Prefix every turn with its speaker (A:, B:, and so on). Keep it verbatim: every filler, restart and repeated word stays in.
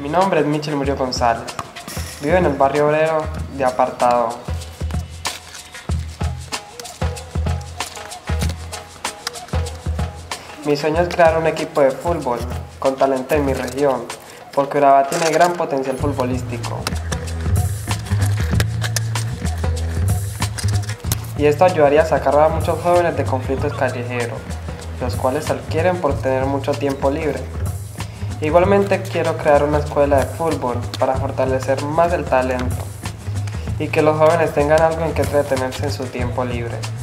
A: nombre es Michel Murillo González. Vivo en el barrio obrero de Apartado. Mi sueño es crear un equipo de fútbol con talento en mi región, porque Urabá tiene gran potencial futbolístico. Y esto ayudaría a sacar a muchos jóvenes de conflictos callejeros, los cuales adquieren por tener mucho tiempo libre. Igualmente quiero crear una escuela de fútbol para fortalecer más el talento y que los jóvenes tengan algo en que entretenerse en su tiempo libre.